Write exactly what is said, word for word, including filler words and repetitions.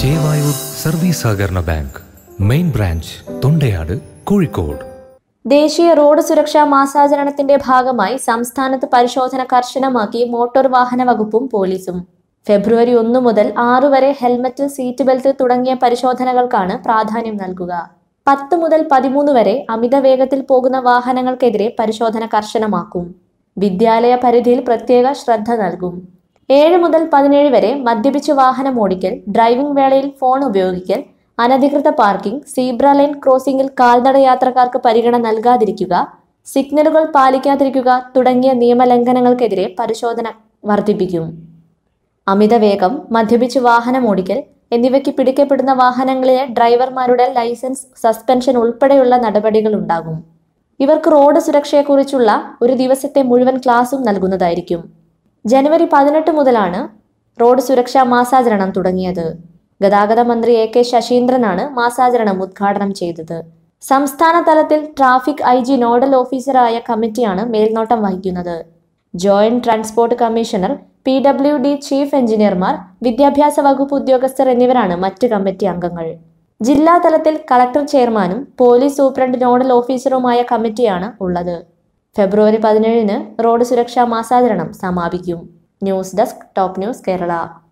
Chevayur service സഹകരണ bank main branch Thondayad Kozhikode. ദേശീയ road സുരക്ഷാ മാസാചരണത്തിന്റെ ഭാഗമായി സംസ്ഥാനത്ത് പരിശോധന കർശനമാക്കി മോട്ടോർ വാഹന വകുപ്പും പോലീസും. ഫെബ്രുവരി ഒന്ന് മുതൽ ആറ് വരെ ഹെൽമറ്റ്, സീറ്റ് ബെൽറ്റ് തുടങ്ങിയ പരിശോധനകൾക്കാണ് പ്രാധാന്യം നൽകുക. പത്ത് മുതൽ പതിമൂന്ന് വരെ അമിത വേഗത്തിൽ പോകുന്ന വാഹനങ്ങൾക്കെതിരെ പരിശോധന കർശനമാക്കും. വിദ്യാലയ പരിധിയിൽ പ്രത്യേക ശ്രദ്ധ നൽകും. ഏഴ് മുതൽ പതിനേഴ് വരെ മദ്യപിച്ച് വാഹനം ഓടിക്കൽ, ഡ്രൈവിംഗ് വേളയിൽ ഫോൺ ഉപയോഗിക്കൽ, അനധികൃത പാർക്കിംഗ്, സീബ്ര ലൈൻ ക്രോസിംഗിൽ കാൽനട യാത്രക്കാർക്ക് പരിഗണന നൽകാതിരിക്കുക, സിഗ്നലുകൾ പാലിക്കാതിരിക്കുക തുടങ്ങിയ നിയമലംഘനങ്ങൾക്കെതിരെ പരിശോധന വർദ്ധിപ്പിക്കും. അമിതവേഗം, മദ്യപിച്ച് വാഹനം ഓടിക്കൽ എന്നിവയ്ക്ക് പിടിക്കപ്പെടുന്ന വാഹനങ്ങളിലെ ഡ്രൈവർമാരുടെ ലൈസൻസ് സസ്പെൻഷൻ ഉൾപ്പെടെയുള്ള നടപടികൾ ഉണ്ടാകും. ഇവർക്ക് റോഡ് സുരക്ഷയെക്കുറിച്ചുള്ള ഒരു ദിവസത്തെ മുഴുവൻ ക്ലാസും നൽകുന്നതായിരിക്കും. ജനുവരി പതിനെട്ട് മുതലാണ് റോഡ് സുരക്ഷാ മാസാചരണം തുടങ്ങിയത്. ഗതാഗത മന്ത്രി എ കെ ശശീന്ദ്രനാണ് മാസാചരണം ഉദ്ഘാടനം ചെയ്തത്. സംസ്ഥാന തലത്തിൽ ട്രാഫിക് ഐ ജി നോഡൽ ഓഫീസറായ കമ്മിറ്റിയാണ് മേൽനോട്ടം വഹിക്കുന്നത്. Joint transport commissioner, P W D chief എഞ്ചിനീയർമാർ, വിദ്യാഭ്യാസ വകുപ്പ് ഉദ്യോഗസ്ഥർ എന്നിവരാണ് മറ്റ് കമ്മിറ്റി അംഗങ്ങൾ. ജില്ലാ തലത്തിൽ കളക്ടർ ചെയർമാനും പോലീസ് സൂപ്രണ്ട് നോഡൽ ഓഫീസറുമായ കമ്മിറ്റിയാണ് ഉള്ളത്. ഫെബ്രുവരി പതിനേഴിന് റോഡ് സുരക്ഷാ മാസാചരണം സമാപിക്കും. News desk, top news Kerala.